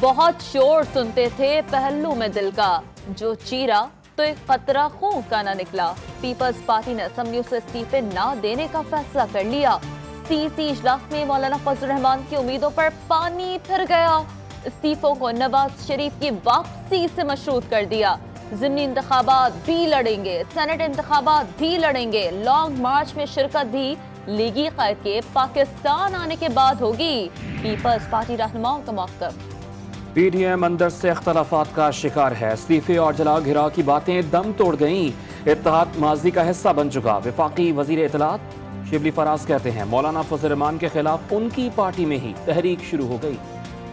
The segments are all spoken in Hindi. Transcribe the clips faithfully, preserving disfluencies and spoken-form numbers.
बहुत शोर सुनते थे पहलू में दिल का, जो चीरा तो एक कतरा खून का ना निकला। पीपल्स पार्टी ने असेंबली से इस्तीफे ना देने का फैसला कर लिया। सीसी इजलास में मौलाना फजल रहमान की उम्मीदों पर पानी फिर गया। इस्तीफों को नवाज शरीफ की वापसी से मशरूत कर दिया। ज़िमनी इंतखाबात भी लड़ेंगे, सेनेट इंतखाबात भी लड़ेंगे। लॉन्ग मार्च में शिरकत भी लीगी क़ायद के पाकिस्तान आने के बाद होगी। पीपल्स पार्टी रहनुमाओं का मौक़िफ़। पीडीएम अंदर से इख्तलाफात का शिकार है। इस्तीफे और जला घिराव की बातें दम तोड़ गईं। इत्तेहाद माजी का हिस्सा बन चुका। वफाकी वजीर इत्तलात शिबली फराज कहते हैं मौलाना फजल रहमान के खिलाफ उनकी पार्टी में ही तहरीक शुरू हो गई।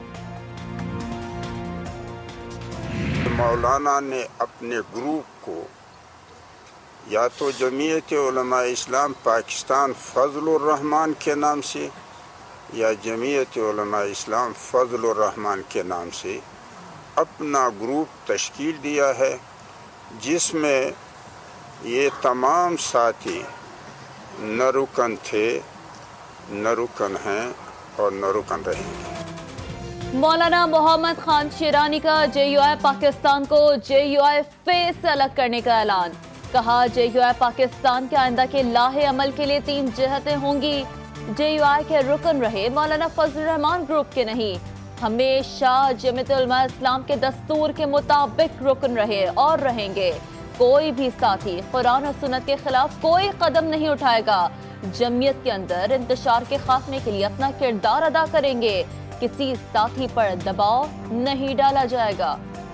मौलाना ने अपने ग्रुप को या तो जमीयत उलमा इस्लाम पाकिस्तान फजलुर रहमान के नाम से या जमीयत उलमा इस्लाम फजलुर रहमान के नाम से अपना ग्रुप तश्कील दिया है, जिसमें ये तमाम साथी न रुकन थे, न रुकन हैं और न रुकन रहेंगे। मौलाना मोहम्मद खान शेरानी का जे यू आई पाकिस्तान को जे यू आई फे से अलग करने का ऐलान। कहा जे यू आई पाकिस्तान के आइंदा के लाहे अमल के लिए तीन जहतें होंगी। जे यू आई के रुकन रहे, मौलाना फजल रहमान ग्रुप के नहीं। हमेशा जमीयत उलमा इस्लाम के दस्तूर के मुताबिक रुकन रहे और रहेंगे। कोई भी साथी कुरान और सुन्नत के खिलाफ कोई कदम नहीं उठाएगा। जमीयत के अंदर इंतशार के खात्मे के लिए अपना किरदार अदा करेंगे। किसी साथी पर दबाव नहीं डाला जाएगा।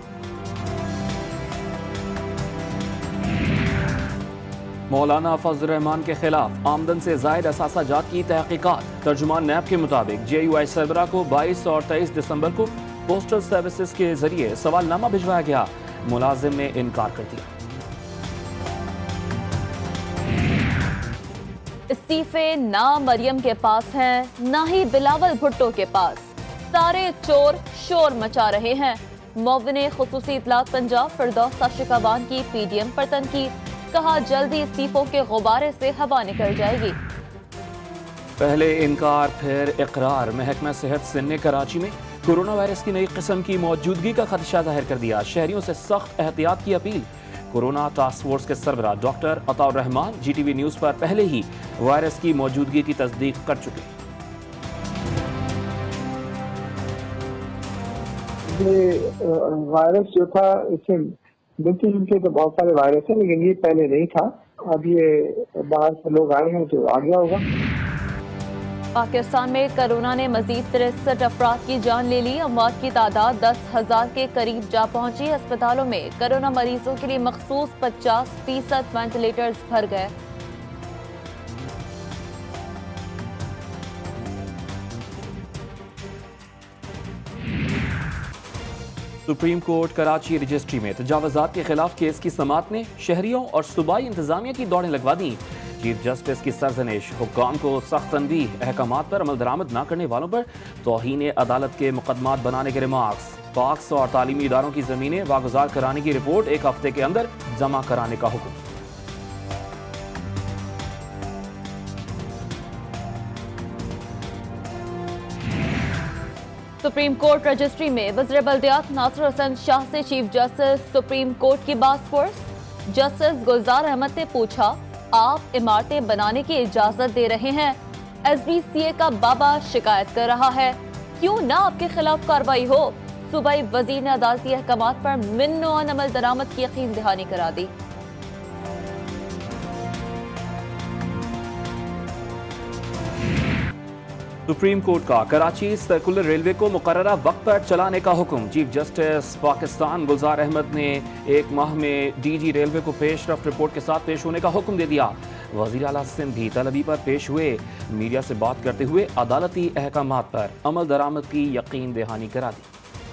मौलाना फजल रहमान के खिलाफ आमदन से जायद असासा जात की तहकीकात। तर्जुमान नैब के मुताबिक जे यू आई सरबरा को बाईस और तेईस दिसंबर को पोस्टल सर्विसेज के जरिए सवालनामा भिजवाया गया। मुलाजिम ने इनकार कर दिया। इस्तीफे ना मरियम के पास हैं, ना ही बिलावल भुट्टो के पास। सारे चोर शोर मचा रहे हैं। मुअव्विन खुसूसी इत्तलात पंजाब फिरदौस आशिकाबान की पीडीएम पर तनकीद। कहा जल्दी इस्तीफों के गुब्बारे से हवा निकल जाएगी। पहले इनकार फिर इकरार। महकमा सेहत सिंध ने कराची में कोरोना वायरस की नई किस्म की मौजूदगी का खदशा जाहिर कर दिया। शहरियों से सख्त एहतियात की अपील। कोरोना टास्क फोर्स के सरबराह doctor Ataur Rahman ji T V news पर पहले ही वायरस की मौजूदगी की तस्दीक कर चुके। ये वायरस जो था, इससे मिलते जुलते तो बहुत सारे वायरस है, लेकिन ये पहले नहीं था। अब ये बाहर से लोग आए हैं तो आ गया होगा। पाकिस्तान में कोरोना ने मजीद तिरसठ अफराद की जान ले ली। अमवात की तादाद दस हजार के करीब जा पहुंची। अस्पतालों में कोरोना मरीजों के लिए मखसूस पचास फीसद वेंटिलेटर्स भर गए। सुप्रीम कोर्ट कराची रजिस्ट्री में तजावुज़ात के खिलाफ केस की समाअत ने शहरियों और सूबाई इंतजामिया की दौड़ें लगवा दी। चीफ जस्टिस की सरजनिश, हुक्काम को सख्त तनबीह, अहकामात पर अमल दरामद न करने वालों पर तौहीन अदालत के मुकदमात बनाने के रिमार्क्स। पाक्स और तालीमी इदारों की जमीनें वागुजार कराने की रिपोर्ट एक हफ्ते के अंदर जमा कराने का हुक्म। सुप्रीम कोर्ट रजिस्ट्री में वज़ीर बल्दियात नासिर हुसैन शाह से चीफ जस्टिस सुप्रीम कोर्ट की बात फोर्स। जस्टिस गुलजार अहमद ने पूछा, आप इमारतें बनाने की इजाजत दे रहे हैं, एस बी सी ए का बाबा शिकायत कर रहा है, क्यों ना आपके खिलाफ कार्रवाई हो। सूबाई वजीर ने अदालती अहकामात पर मिन्नो अमल दरामद की यकीन दहानी करा दी। सुप्रीम कोर्ट का कराची सर्कुलर रेलवे को मुकर्ररा वक्त पर चलाने का हुक्म। चीफ जस्टिस पाकिस्तान गुलजार अहमद ने एक माह में डीजी रेलवे को पेशरफ्त रिपोर्ट के साथ पेश होने का हुक्म दे दिया। वज़ीर आला सिंध भी तलबी पर पेश हुए। मीडिया से बात करते हुए अदालती अहकामात पर अमल दरामद की यकीन दहानी करा दी।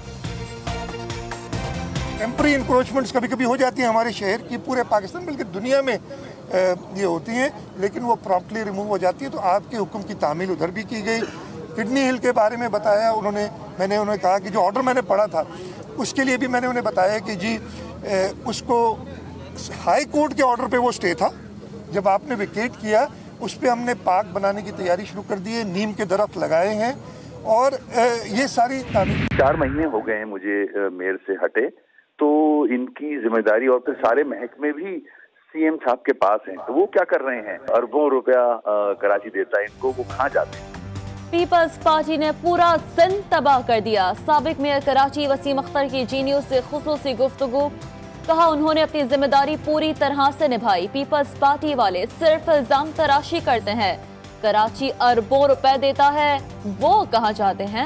टेम्पररी इंक्रोचमेंट्स कभी कभी हो जाती हैं हमारे शहर की, पूरे पाकिस्तान बल्कि दुनिया में ये होती हैं, लेकिन वो प्रॉम्प्टली रिमूव हो जाती है। तो आपके हुक्म की तामील उधर भी की गई। किडनी हिल के बारे में बताया उन्होंने, मैंने उन्हें कहा कि जो ऑर्डर मैंने पढ़ा था उसके लिए भी मैंने उन्हें बताया कि जी उसको हाई कोर्ट के ऑर्डर पे वो स्टे था, जब आपने विकेट किया उस पर हमने पार्क बनाने की तैयारी शुरू कर दी है, नीम के दरख्त लगाए हैं और ये सारी तामील। चार महीने हो गए हैं मुझे मेयर से हटे, तो इनकी जिम्मेदारी और फिर सारे महकमे भी सीएम साहब के पास हैं, तो वो क्या कर रहे हैं? अरबों रुपया कराची देता है इनको, वो कहाँ जाते हैं? पीपल्स पार्टी ने पूरा सिंध तबाह कर दिया। साबिक मेयर कराची वसीम अख्तर की जी न्यूज से खुसूसी गुफ्तगू, कहा उन्होंने अपनी जिम्मेदारी पूरी तरह से निभाई। पीपल्स पार्टी वाले सिर्फ इल्जाम तराशी करते हैं। कराची अरबों रुपए देता है, वो कहाँ जाते हैं?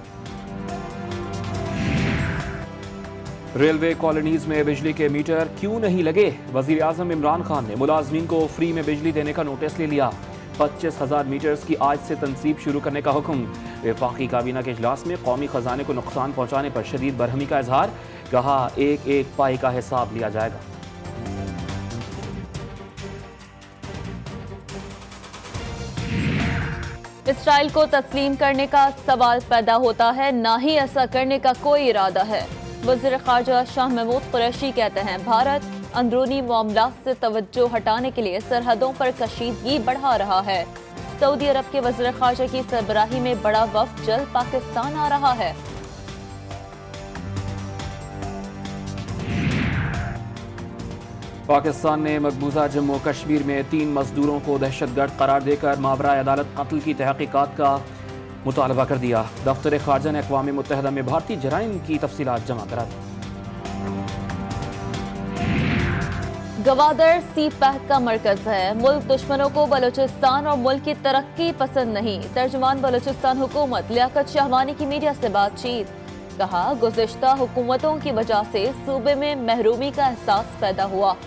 रेलवे कॉलोनीज में बिजली के मीटर क्यों नहीं लगे? वजीर आजम इमरान खान ने मुलाजमीन को फ्री में बिजली देने का नोटिस ले लिया। पच्चीस हजार मीटर्स की आज से तनसीब शुरू करने का हुक्म। वफाकी काबीना के इजलास में कौमी खजाने को नुकसान पहुंचाने पर शदीद बरहमी का इजहार, कहा एक एक पाई का हिसाब लिया जाएगा। इसराइल को तस्लीम करने का सवाल पैदा होता है, ना ही ऐसा करने का कोई इरादा है। वज़ीर ख़ारजा शाह महमूद कुरैशी कहते हैं भारत अंदरूनी मामलात से तवज्जो हटाने के लिए सरहदों पर कशीदगी बढ़ा रहा है। सऊदी अरब के वज़ीर ख़ारजा की सरबराही में बड़ा वफ़द जल्द पाकिस्तान आ रहा है। पाकिस्तान ने मकबूजा जम्मू कश्मीर में तीन मजदूरों को दहशतगर्द करार देकर मावरा अदालत कत्ल की तहकीकात का मुतालबा कर दिया। दफ्तर खारजा ने अक़वाम मुत्तहिदा में भारतीय जराइम की तफसीलात जमा करा दी। गवादर सी पैक का मरकज है। मुल्क दुश्मनों को बलूचिस्तान और मुल्क की तरक्की पसंद नहीं। तर्जुमान बलूचिस्तान हुकूमत लियाकत शाहवानी की मीडिया से बातचीत, कहा गुज़िश्ता हुकूमतों की वजह से सूबे में महरूमी का एहसास पैदा हुआ।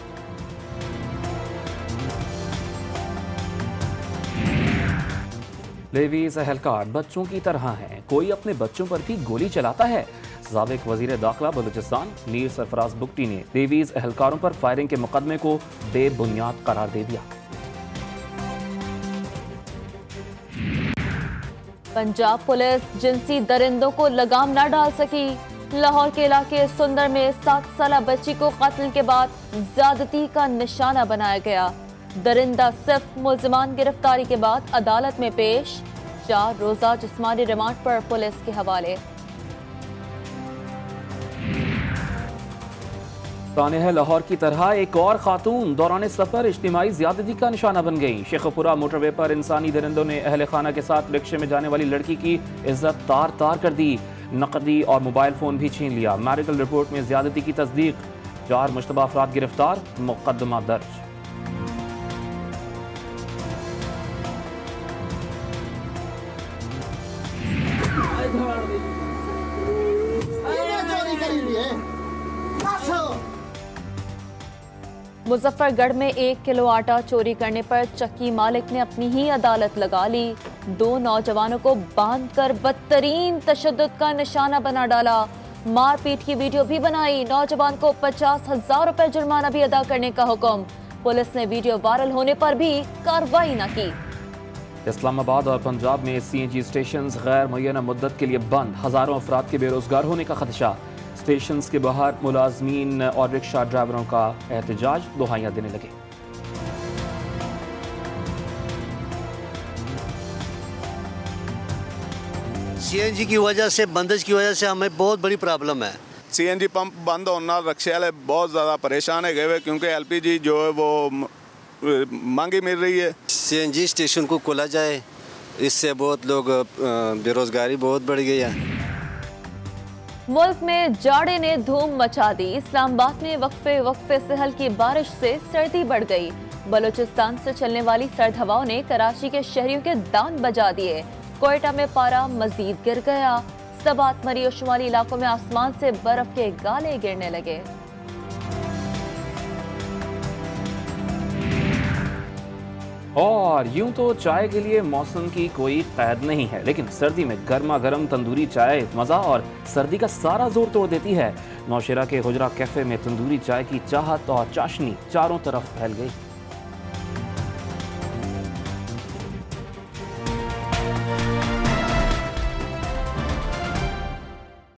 लेवीज एहलकार बच्चों की तरह हैं, कोई अपने बच्चों पर भी गोली चलाता है। साबिक वजीर दाखिला बलूचिस्तान मीर सरफराज बुगटी ने लेवीज एहलकारों पर फायरिंग के मुकदमे को बेबुनियाद करार दे दिया। पंजाब पुलिस जिनसी दरिंदों को लगाम न डाल सकी। लाहौर के इलाके सुंदर में सात साल बच्ची को कत्ल के बाद ज्यादती का निशाना बनाया गया। दरिंदा सिर्फ मुल्जिमान गिरफ्तारी के बाद अदालत में पेश, चार रोजा जिस्मानी रिमांड पर पुलिस के हवाले। तानेह लाहौर की तरह एक और खातून दौरान सफर इज्तिमाई ज्यादती का निशाना बन गई। शेखपुरा मोटरवे पर इंसानी दरिंदों ने अहले खाना के साथ रिक्शे में जाने वाली लड़की की इज्जत तार तार कर दी। नकदी और मोबाइल फोन भी छीन लिया। मेडिकल रिपोर्ट में ज्यादती की तस्दीक, चार मुश्तबा अफराद गिरफ्तार, मुकदमा दर्ज। मुजफ्फरगढ़ में एक किलो आटा चोरी करने पर चक्की मालिक ने अपनी ही अदालत लगा ली। दो नौजवानों को बांधकर बदतरीन तशद्दुद का निशाना बना डाला। मारपीट की वीडियो भी बनाई। नौजवान को पचास हजार रुपए जुर्माना भी अदा करने का हुक्म। पुलिस ने वीडियो वायरल होने पर भी कार्रवाई न की। इस्लामाबाद और पंजाब में सीएनजी स्टेशन गैर मुय्यना मुद्दत के लिए बंद, हजारों अफराद के बेरोजगार होने का खदशा। स्टेशन के बाहर मुलाजमीन और रिक्शा ड्राइवरों का एहतजाज, दुहाइयां देने लगे। सीएनजी की वजह से, बंदिश की वजह से हमें बहुत बड़ी प्रॉब्लम है। सीएनजी पंप बंद होने नाल रिक्शे वाले बहुत ज़्यादा परेशान है गए, क्योंकि एलपीजी जो है वो महंगी मिल रही है। सीएनजी स्टेशन को खोला जाए, इससे बहुत लोग बेरोजगारी बहुत बढ़ गई है। मुल्क में जाड़े ने धूम मचा दी। इस्लामाबाद में वक्फे वक्फे से हल्की बारिश से सर्दी बढ़ गई। बलूचिस्तान से चलने वाली सर्द हवाओं ने कराची के शहरियों के दान बजा दिए। कोयटा में पारा मजीद गिर गया। सबात मरी और शुमाली इलाकों में आसमान से बर्फ के गाले गिरने लगे। और यूं तो चाय के लिए मौसम की कोई कैद नहीं है, लेकिन सर्दी में गर्मा गर्म तंदूरी चाय मज़ा और सर्दी का सारा जोर तोड़ देती है। नौशेरा के हुजरा कैफे में तंदूरी चाय की चाहत और चाशनी चारों तरफ फैल गई।